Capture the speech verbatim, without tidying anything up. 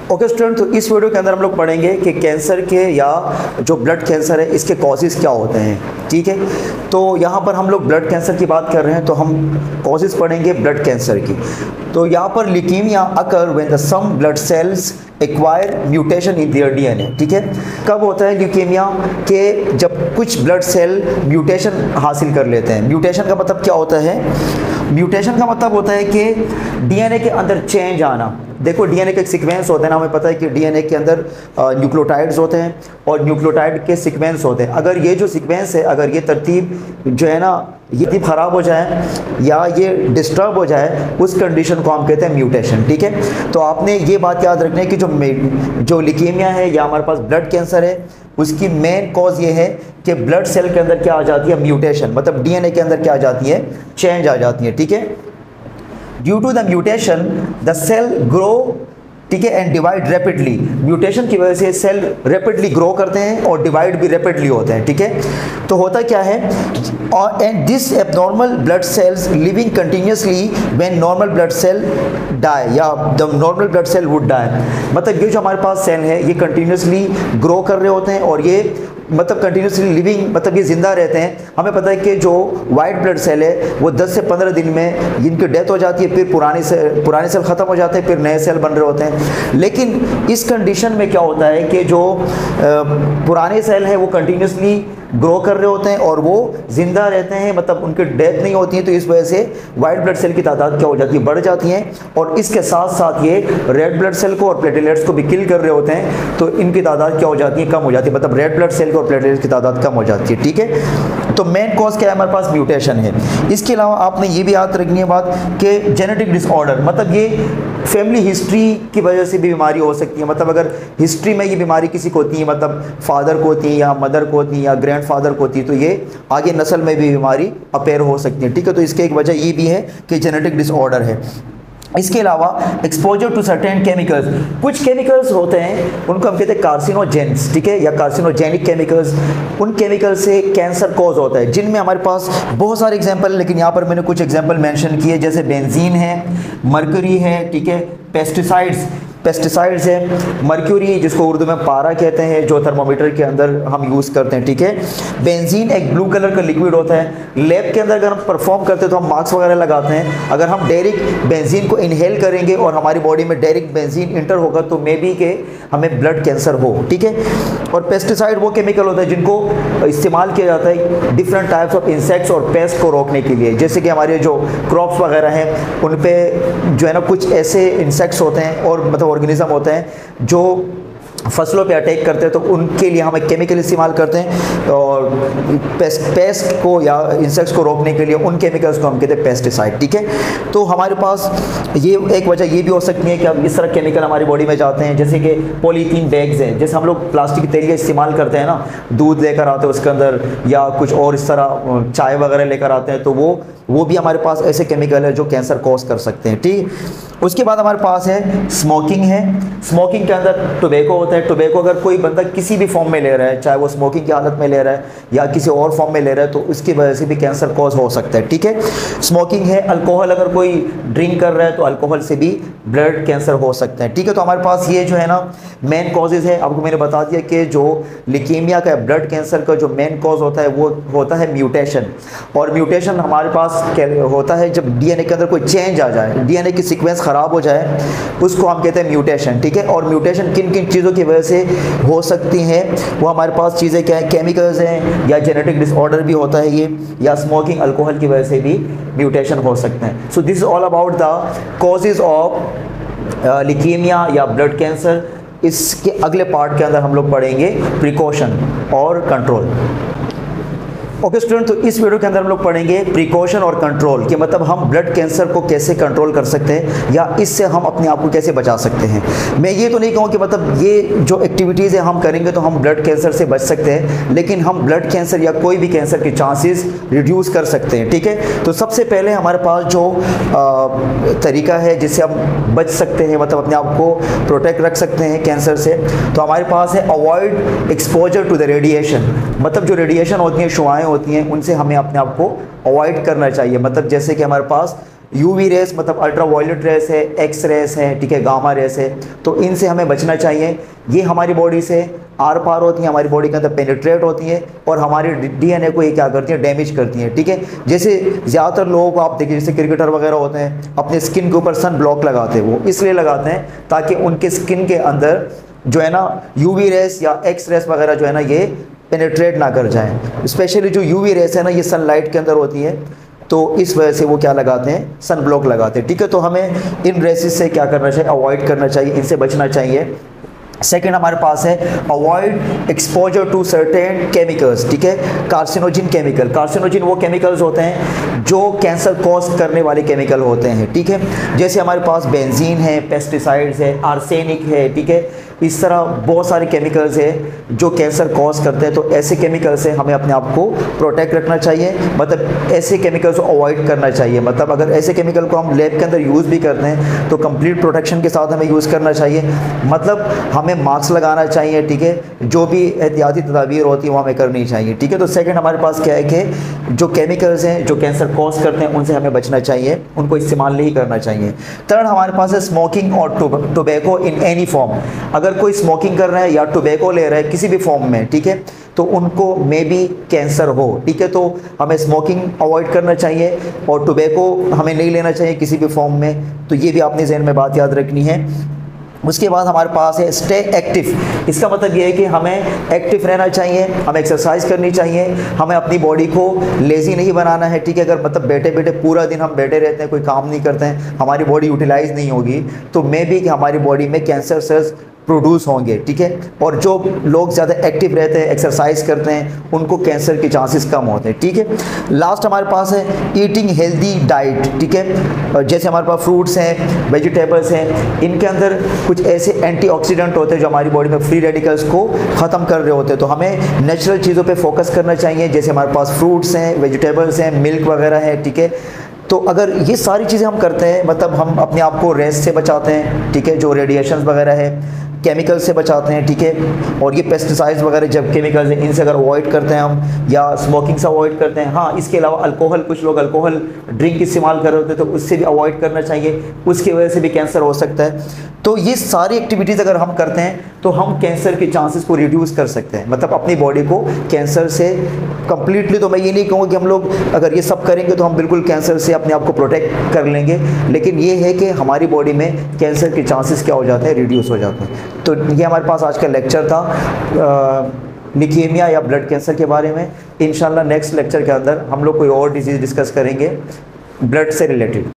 Okay student, तो इस video के अंदर हम लोग पढ़ेंगे कि कैंसर के या जो ब्लड कैंसर है इसके कॉजेज़ क्या होते हैं। ठीक है, तो यहाँ पर हम लोग ब्लड कैंसर की बात कर रहे हैं तो हम कॉजेज़ पढ़ेंगे ब्लड कैंसर की। तो यहाँ पर leukaemia occur when the some blood cells acquire mutation in their DNA. ठीक है, कब होता है ल्यूकीमिया के जब कुछ ब्लड सेल म्यूटेशन हासिल कर लेते हैं। म्यूटेशन का मतलब क्या होता है? म्यूटेशन का मतलब होता है कि डीएनए के अंदर चेंज आना। देखो, डीएनए के एक सीक्वेंस होते हैं ना, हमें पता है कि डीएनए के अंदर न्यूक्लियोटाइड्स होते हैं और न्यूक्लियोटाइड के सीक्वेंस होते हैं। अगर ये जो सीक्वेंस है, अगर ये तरतीब जो है ना ये तरतीब ख़राब हो जाए या ये डिस्टर्ब हो जाए, उस कंडीशन को हम कहते हैं म्यूटेशन। ठीक है, तो आपने ये बात याद रखनी है कि जो जो ल्यूकीमिया है या हमारे पास ब्लड कैंसर है, उसकी मेन कॉज ये है कि ब्लड सेल के अंदर क्या आ जाती है? म्यूटेशन, मतलब डीएनए के अंदर क्या आ जाती है? चेंज आ जाती है। ठीक है, due to the mutation the cell grow, ठीक है, एंड डिवाइड रैपिडली। म्यूटेशन की वजह से सेल रैपिडली ग्रो करते हैं और डिवाइड भी रैपिडली होते हैं। ठीक है, तो होता क्या है, और and this abnormal blood cells living continuously when normal blood cell die या the normal blood cell would die. मतलब ये जो हमारे पास सेल है ये कंटिन्यूसली ग्रो कर रहे होते हैं और ये मतलब कंटिन्यूसली लिविंग, मतलब ये जिंदा रहते हैं। हमें पता है कि जो वाइट ब्लड सेल है वो दस से पंद्रह दिन में इनकी डेथ हो जाती है, फिर पुराने से पुराने सेल ख़त्म हो जाते हैं, फिर नए सेल बन रहे होते हैं। लेकिन इस कंडीशन में क्या होता है कि जो पुराने सेल हैं वो कंटिन्यूसली ग्रो कर रहे होते हैं और वो जिंदा रहते हैं, मतलब उनकी डेथ नहीं होती है। तो इस वजह से वाइट ब्लड सेल की तादाद क्या हो जाती है? बढ़ जाती है। और इसके साथ साथ ये रेड ब्लड सेल को और प्लेटलेट्स को भी किल कर रहे होते हैं, तो इनकी तादाद क्या हो जाती है? कम हो जाती है। मतलब रेड ब्लड सेल और प्लेटलेट्स की तादाद कम हो जाती है। ठीक है, तो मेन कॉज क्या है? हमारे पास म्यूटेशन है। इसके अलावा आपने ये भी याद रखनी है बात कि जेनेटिक डिसऑर्डर, मतलब ये फैमिली हिस्ट्री की वजह से भी बीमारी हो सकती है। मतलब अगर हिस्ट्री में ये बीमारी किसी को होती है, मतलब फादर को होती है या मदर को होती है या ग्रैंड फादर को होती है, तो ये आगे नस्ल में भी बीमारी अपेयर हो सकती है। ठीक है, तो इसके एक वजह ये भी है कि जेनेटिक डिसऑर्डर है। इसके अलावा एक्सपोजर टू सर्टेन केमिकल्स, कुछ केमिकल्स होते हैं उनको हम कहते हैं कार्सिनोजेंस। ठीक है, या कार्सिनोजेनिक केमिकल्स, उन केमिकल से कैंसर कॉज होता है, जिनमें हमारे पास बहुत सारे एग्जांपल है, लेकिन यहाँ पर मैंने कुछ एग्जांपल मेंशन किए, जैसे बेंजीन है, मरकरी है, ठीक है, पेस्टिसाइड्स पेस्टिसाइड्स है, मर्क्यूरी जिसको उर्दू में पारा कहते हैं, जो थर्मोमीटर के अंदर हम यूज़ करते हैं। ठीक है, बेंजीन एक ब्लू कलर का लिक्विड होता है। लैब के अंदर अगर हम परफॉर्म करते हैं तो हम मास्क वगैरह लगाते हैं। अगर हम डायरेक्ट बेंजीन को इनहेल करेंगे और हमारी बॉडी में डायरेक्ट बेंजीन इंटर होगा तो मे बी के हमें ब्लड कैंसर हो। ठीक है, और पेस्टिसाइड वो केमिकल होता है जिनको इस्तेमाल किया जाता है डिफरेंट टाइप्स ऑफ इंसेक्ट्स और पेस्ट को रोकने के लिए। जैसे कि हमारे जो क्रॉप्स वगैरह हैं उन पे जो है ना कुछ ऐसे इंसेक्ट्स होते हैं और मतलब ऑर्गेनिज्म होते हैं जो फसलों पे अटैक करते हैं, तो उनके लिए हम एक केमिकल इस्तेमाल करते हैं और पेस्ट पेस्ट को या इंसेक्ट्स को रोकने के लिए उन केमिकल्स को हम कहते हैं पेस्टिसाइड। ठीक है, तो हमारे पास ये एक वजह ये भी हो सकती है कि अब इस तरह केमिकल हमारी बॉडी में जाते हैं, जैसे कि पॉलीथीन बैग्स हैं, जैसे हम लोग प्लास्टिक के तेलिया इस्तेमाल करते हैं ना, दूध लेकर आते हैं उसके अंदर या कुछ और इस तरह चाय वगैरह लेकर आते हैं, तो वो वो भी हमारे पास ऐसे केमिकल है जो कैंसर कॉज कर सकते हैं। ठीक, उसके बाद हमारे पास है स्मोकिंग है। स्मोकिंग के अंदर टोबैको होता है। टोबैको अगर कोई बंदा किसी भी फॉर्म में ले रहा है, चाहे वो स्मोकिंग की हालत में ले रहा है या किसी और फॉर्म में ले रहा है, तो उसकी वजह से भी कैंसर कॉज हो सकता है। ठीक है, स्मोकिंग है। अल्कोहल अगर कोई ड्रिंक कर रहा है तो अल्कोहल से भी ब्लड कैंसर हो सकता है। ठीक है, तो हमारे पास ये जो है ना मेन कॉजेज़ है। आपको मैंने बता दिया कि जो ल्यूकीमिया का ब्लड कैंसर का जो मेन कॉज होता है वो होता है म्यूटेशन। और म्यूटेशन हमारे पास होता है जब डीएनए के अंदर कोई चेंज आ जाए, डीएनए की सीक्वेंस ख़राब हो जाए, उसको हम कहते हैं म्यूटेशन। ठीक है, और म्यूटेशन किन किन चीज़ों की वजह से हो सकती हैं वो हमारे पास चीज़ें क्या है? केमिकल्स हैं, या जेनेटिक डिसऑर्डर भी होता है ये, या स्मोकिंग अल्कोहल की वजह से भी म्यूटेशन हो सकते हैं। So this is all about the causes of leukaemia या ब्लड कैंसर। इसके अगले पार्ट के अंदर हम लोग पढ़ेंगे प्रिकॉशन और कंट्रोल। ओके स्टूडेंट, तो इस वीडियो के अंदर हम लोग पढ़ेंगे प्रिकॉशन और कंट्रोल, कि मतलब हम ब्लड कैंसर को कैसे कंट्रोल कर सकते हैं या इससे हम अपने आप को कैसे बचा सकते हैं। मैं ये तो नहीं कहूँ कि मतलब ये जो एक्टिविटीज़ है हम करेंगे तो हम ब्लड कैंसर से बच सकते हैं, लेकिन हम ब्लड कैंसर या कोई भी कैंसर के चांसेस रिड्यूस कर सकते हैं। ठीक है, तो सबसे पहले हमारे पास जो आ, तरीका है जिससे हम बच सकते हैं, मतलब अपने आप को प्रोटेक्ट रख सकते हैं कैंसर से, तो हमारे पास है avoid exposure to the radiation. मतलब जो रेडिएशन होती हैं, शुआएँ होती हैं, उनसे हमें अपने आप को अवॉइड करना चाहिए। मतलब जैसे कि हमारे पास यूवी रेस मतलब अल्ट्रा वायलेट रेस है, एक्स रेस है, ठीक है, गामा रेस है, तो इनसे हमें बचना चाहिए। ये हमारी बॉडी से आर पार होती हैं, हमारी बॉडी के अंदर पेनिट्रेट होती हैं और हमारे डीएनए को ये क्या करती हैं, डैमेज करती हैं, ठीक है। जैसे ज़्यादातर लोगों को आप देखिए, जैसे क्रिकेटर वगैरह होते हैं, अपने स्किन के ऊपर सन ब्लॉक लगाते हैं, वो इसलिए लगाते हैं ताकि उनके स्किन के अंदर जो है ना यूवी रेस या एक्स रेस वगैरह जो है ना ये पेनिट्रेट ना कर जाएं। स्पेशली जो यूवी रेस है ना ये सनलाइट के अंदर होती है, तो इस वजह से वो क्या लगाते हैं, सन ब्लॉक लगाते हैं, ठीक है। तो हमें इन रेसेस से क्या करना चाहिए, अवॉइड करना चाहिए, इनसे बचना चाहिए। सेकेंड हमारे पास है avoid exposure to certain chemicals, ठीक है, कार्सिनोजिन केमिकल। कार्सिनोजिन वो केमिकल्स होते हैं जो कैंसर कॉज करने वाले केमिकल होते हैं, ठीक है। जैसे हमारे पास बेंजीन है, पेस्टिसाइड्स है, आर्सेनिक है, ठीक है, इस तरह बहुत सारे केमिकल्स है जो कैंसर कॉज करते हैं। तो ऐसे केमिकल से हमें अपने आप को प्रोटेक्ट रखना चाहिए, मतलब ऐसे केमिकल्स को अवॉइड करना चाहिए। मतलब अगर ऐसे केमिकल को हम लैब के अंदर यूज़ भी करते हैं तो कंप्लीट प्रोटेक्शन के साथ हमें यूज़ करना चाहिए, मतलब हमें मास्क लगाना चाहिए, ठीक है, जो भी एहतियाती तदाबीर होती है वो हमें करनी चाहिए, ठीक है। तो सेकंड हमारे पास क्या है कि जो केमिकल्स हैं जो कैंसर कॉज करते हैं उनसे हमें बचना चाहिए, उनको इस्तेमाल नहीं करना चाहिए। थर्ड हमारे पास है स्मोकिंग और टोबैको इन एनी फॉर्म। अगर कोई स्मोकिंग कर रहा है या टोबैको ले रहा है किसी भी फॉर्म में, ठीक है, तो उनको मे बी कैंसर हो, ठीक है, तो हमें स्मोकिंग अवॉइड करना चाहिए और टोबैको हमें नहीं लेना चाहिए किसी भी फॉर्म में। तो ये भी आपने ज़हन में बात याद रखनी है। उसके बाद हमारे पास है स्टे एक्टिव। इसका मतलब ये है कि हमें एक्टिव रहना चाहिए, हमें एक्सरसाइज करनी चाहिए, हमें अपनी बॉडी को लेज़ी नहीं बनाना है, ठीक है। अगर मतलब बैठे बैठे पूरा दिन हम बैठे रहते हैं, कोई काम नहीं करते हैं, हमारी बॉडी यूटिलाइज नहीं होगी, तो मे बी कि हमारी बॉडी में कैंसर सेल्स प्रोड्यूस होंगे, ठीक है। और जो लोग ज़्यादा एक्टिव रहते हैं, एक्सरसाइज करते हैं, उनको कैंसर के चांसेस कम होते हैं, ठीक है। लास्ट हमारे पास है ईटिंग हेल्दी डाइट, ठीक है। जैसे हमारे पास फ्रूट्स हैं, वेजिटेबल्स हैं, इनके अंदर कुछ ऐसे एंटीऑक्सीडेंट होते हैं जो हमारी बॉडी में फ्री रेडिकल्स को ख़त्म कर रहे होते हैं। तो हमें नेचुरल चीज़ों पे फोकस करना चाहिए, जैसे हमारे पास फ्रूट्स हैं, वेजिटेबल्स हैं, मिल्क वगैरह है, ठीक है। तो अगर ये सारी चीज़ें हम करते हैं, मतलब हम अपने आप को रेस्ट से बचाते हैं, ठीक है, जो रेडिएशन वगैरह है, केमिकल से बचाते हैं, ठीक है। और ये पेस्टिसाइड्स वगैरह जब केमिकल्स हैं इनसे अगर अवॉइड करते हैं हम, या स्मोकिंग से अवॉइड करते हैं, हाँ इसके अलावा अल्कोहल, कुछ लोग अल्कोहल ड्रिंक इस्तेमाल कर रहे होते हैं तो उससे भी अवॉइड करना चाहिए, उसकी वजह से भी कैंसर हो सकता है। तो ये सारी एक्टिविटीज़ अगर हम करते हैं तो हम कैंसर के चांसेस को रिड्यूस कर सकते हैं, मतलब अपनी बॉडी को कैंसर से कंप्लीटली। तो मैं ये नहीं कहूँगा कि हम लोग अगर ये सब करेंगे तो हम बिल्कुल कैंसर से अपने आप को प्रोटेक्ट कर लेंगे, लेकिन ये है कि हमारी बॉडी में कैंसर के चांसेस क्या हो जाते हैं, रिड्यूस हो जाते हैं। तो ये हमारे पास आज का लेक्चर था ल्यूकेमिया या ब्लड कैंसर के बारे में। इंशाल्लाह नेक्स्ट लेक्चर के अंदर हम लोग कोई और डिजीज़ डिस्कस करेंगे ब्लड से रिलेटेड।